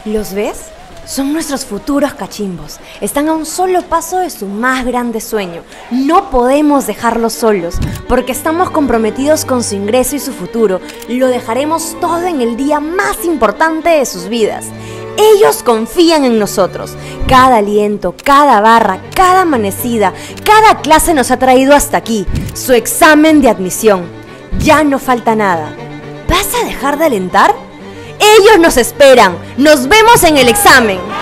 ¿Los ves? Son nuestros futuros cachimbos. Están a un solo paso de su más grande sueño. No podemos dejarlos solos, porque estamos comprometidos con su ingreso y su futuro. Lo dejaremos todo en el día más importante de sus vidas. Ellos confían en nosotros. Cada aliento, cada barra, cada amanecida, cada clase nos ha traído hasta aquí. Su examen de admisión. Ya no falta nada. ¿Vas a dejar de alentar? Ellos nos esperan. Nos vemos en el examen.